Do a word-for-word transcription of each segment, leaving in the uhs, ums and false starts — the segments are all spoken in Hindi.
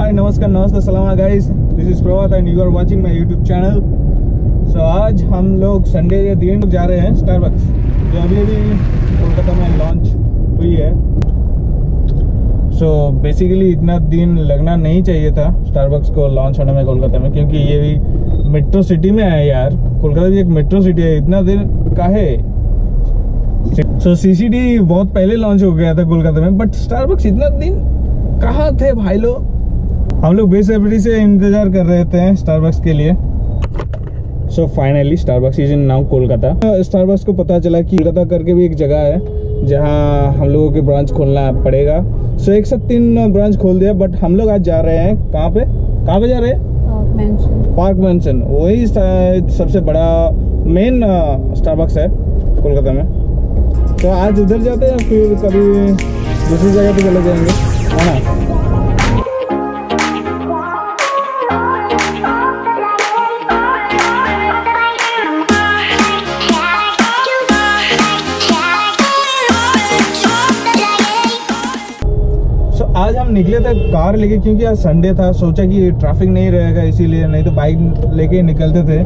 हाय नमस्कार नमस्ते सलाम guys, this is Prabhat and you are watching my YouTube channel. So आज हम लोग संडे के दिन जा रहे हैं स्टारबक्स, जो अभी अभी कोलकाता में लॉन्च हुई है। सो so, बेसिकली इतना दिन लगना नहीं चाहिए था स्टारबक्स को लॉन्च होने में कोलकाता में, क्योंकि ये भी मेट्रो सिटी में है यार। कोलकाता भी एक मेट्रो सिटी है, इतना दिन काहे। सो सीसीडी बहुत पहले लॉन्च हो गया था कोलकाता में, बट स्टारबक्स इतना दिन कहाँ थे भाई लोग। हम लोग बेसब्री से इंतजार कर रहे थे स्टारबक्स के लिए। So finally Starbucks is in now Kolkata. Starbucks को पता चला कि कोलकाता करके भी एक जगह है जहाँ हम लोगों के ब्रांच खोलना पड़ेगा। सो एक साथ तीन ब्रांच खोल दिया, बट हम लोग आज जा रहे हैं कहाँ पे कहाँ पे जा रहे हैं? Park Mansion. वही सबसे बड़ा मेन स्टारबक्स है कोलकाता में। तो आज उधर जाते हैं, फिर कभी दूसरी जगह पे चले जाएंगे, है ना। आज हम निकले थे कार लेके, क्योंकि आज संडे था। सोचा कि ट्रैफिक नहीं रहेगा इसीलिए, नहीं तो बाइक लेके निकलते थे।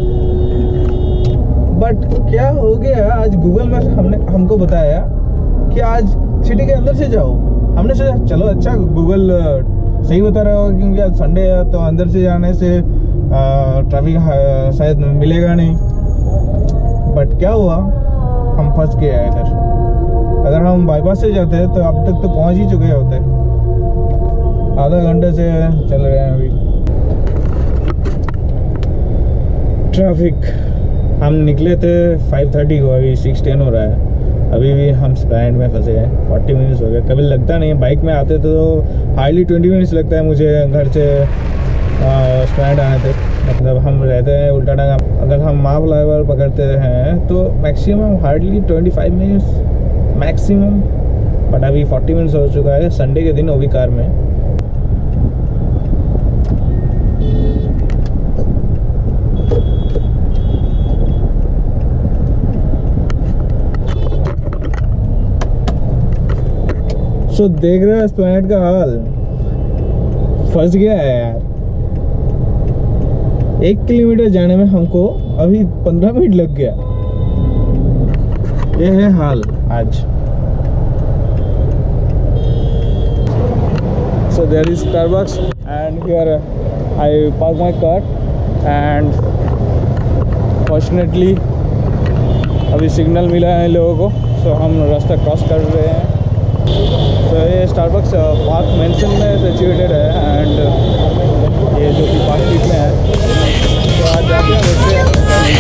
बट क्या हो गया, आज गूगल में हमने हमको बताया कि आज सिटी के अंदर से जाओ। हमने सोचा चलो अच्छा, गूगल सही बता रहा होगा, क्योंकि आज संडे है तो अंदर से जाने से ट्रैफिक शायद मिलेगा नहीं। बट क्या हुआ, हम फंस गए इधर। अगर हम बाईपास से जाते तो अब तक तो पहुंच ही चुके होते। आधा घंटे से चल रहे हैं अभी ट्रैफिक। हम निकले थे फाइव थर्टी को, अभी सिक्स टेन हो रहा है। अभी भी हम स्टैंड में फंसे हैं। फोर्टी मिनट्स हो गए। कभी लगता नहीं, बाइक में आते तो हार्डली ट्वेंटी मिनट्स लगता है मुझे घर से स्टैंड आने थे। मतलब हम रहते हैं उल्टा डांगा। अगर हम माँ फ्लाईओवर पकड़ते हैं तो maximum hardly twenty five minutes maximum. But अभी फोर्टी मिनट्स हो चुका है, संडे के दिन, वो भी कार में। सो so, देख रहे हो एस्प्लेनेड का हाल, फंस गया है यार। एक किलोमीटर जाने में हमको अभी पंद्रह मिनट लग गया। ये है हाल आज। So there is Starbucks and here I park my car and fortunately अभी सिग्नल मिला है लोगों को। सो so, हम रास्ता क्रॉस कर रहे हैं। तो ये स्टारबक्स पार्क मेंशन में सिचुएटेड है एंड ये जो कि पार्क स्ट्रीट में है। तो आज जाते हैं, देखते हैं।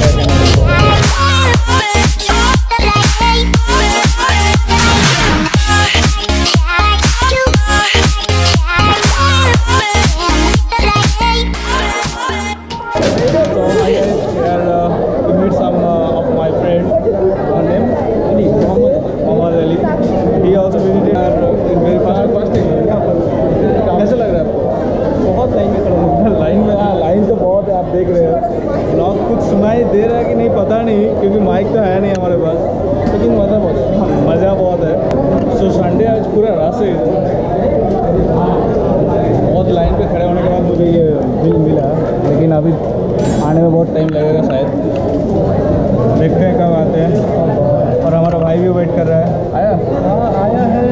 देख रहे हो ब्लॉग कुछ सुनाई दे रहा है कि नहीं पता नहीं, क्योंकि माइक तो है नहीं हमारे पास, लेकिन मज़ा बहुत मज़ा बहुत है। सो संडे आज पूरा रश है। बहुत लाइन पे खड़े होने के बाद मुझे ये बिल मिला, लेकिन अभी आने में बहुत टाइम लगेगा शायद। देखते हैं कब आते हैं। और हमारा भाई भी वेट कर रहा है। आया हाँ आया है।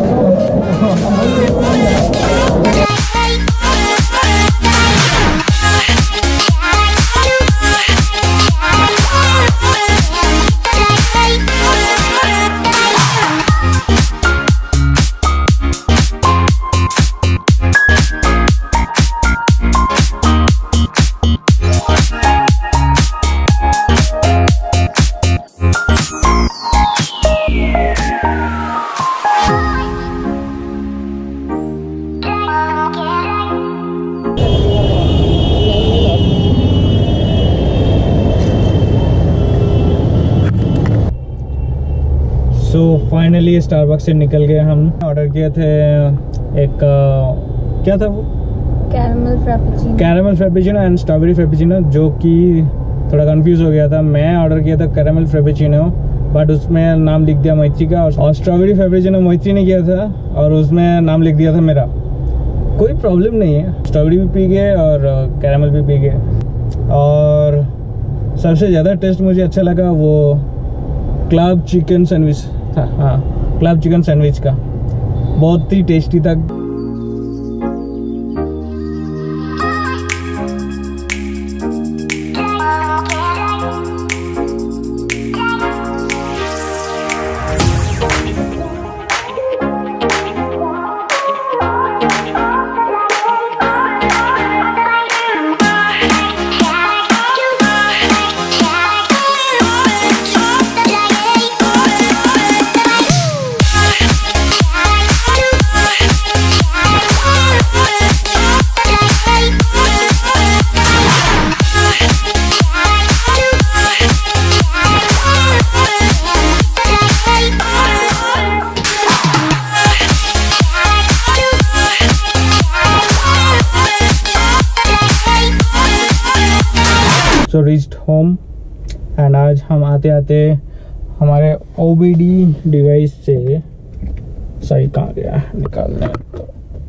सो फाइनली स्टारबक्स से निकल गए हम। ऑर्डर किए थे एक आ, क्या था वो, caramel frappuccino caramel frappuccino and strawberry frappuccino, जो कि थोड़ा कंफ्यूज हो गया था। मैं ऑर्डर किया था कैरेमल फ्रैपेचिनो, बट उसमें नाम लिख दिया मैत्री का, और स्ट्रॉबेरी फ्रैपेचिनो मैत्री ने किया था और उसमें नाम लिख दिया था मेरा। कोई प्रॉब्लम नहीं है। स्ट्रॉबेरी भी पी गए और कैरामल भी पी गए, और सबसे ज़्यादा टेस्ट मुझे अच्छा लगा वो क्लब चिकन सैंडविच था। हाँ, क्लब चिकन सैंडविच का बहुत ही टेस्टी था। सो रीच्ड होम एंड आज हम आते आते हमारे ओ बी डी डिवाइस से, सही कहाँ गया निकालने, तो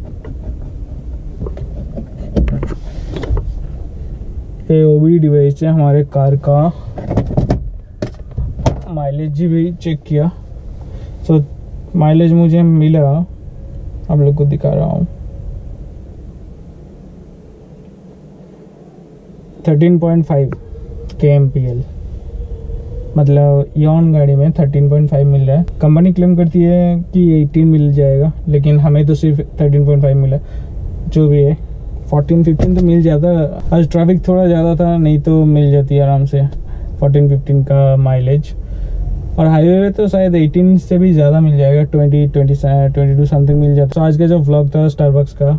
ये ओ बी डी डिवाइस से हमारे कार का माइलेज भी चेक किया। सो so, माइलेज मुझे मिला, आप लोग को दिखा रहा हूँ, thirteen point five K M P L, मतलब यॉन गाड़ी में थर्टीन पॉइंट फाइव मिल रहा है। कंपनी क्लेम करती है कि एटीन मिल जाएगा, लेकिन हमें तो सिर्फ थर्टीन पॉइंट फाइव मिला। जो भी है फोर्टीन फिफ्टीन तो मिल जाता। आज ट्रैफिक थोड़ा ज़्यादा था, नहीं तो मिल जाती आराम से फोर्टीन फिफ्टीन का माइलेज। और हाईवे पे तो शायद एटीन से भी ज़्यादा मिल जाएगा, twenty twenty twenty two something मिल जाता। तो आज का जो व्लॉग था स्टारबक्स का,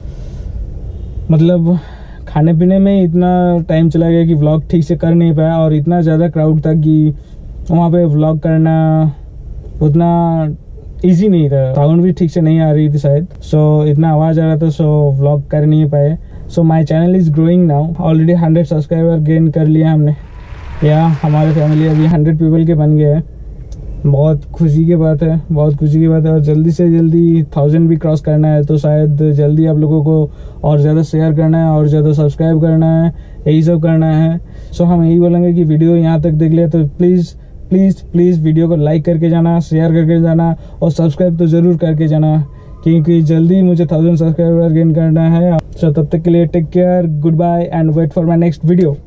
मतलब खाने पीने में इतना टाइम चला गया कि व्लॉग ठीक से कर नहीं पाया, और इतना ज़्यादा क्राउड था कि वहाँ पे व्लॉग करना उतना इजी नहीं था। साउंड भी ठीक से नहीं आ रही थी शायद, सो so, इतना आवाज़ आ रहा था, सो so, व्लॉग कर नहीं पाए। So my channel is growing now, already hundred subscriber gain कर लिया हमने, या हमारे फैमिली अभी हंड्रेड पीपल के बन गए हैं। बहुत खुशी की बात है, बहुत खुशी की बात है। और जल्दी से जल्दी थाउजेंड भी क्रॉस करना है, तो शायद जल्दी आप लोगों को और ज़्यादा शेयर करना है और ज़्यादा सब्सक्राइब करना है, यही सब करना है। सो हम यही बोलेंगे कि वीडियो यहाँ तक देख लिया तो प्लीज़ प्लीज़ प्लीज़ वीडियो को लाइक करके जाना, शेयर करके जाना, और सब्सक्राइब तो ज़रूर करके जाना, क्योंकि जल्दी मुझे थाउजेंड सब्सक्राइबर गेन करना है। सो तब तक के लिए take care, good bye and wait for my next video.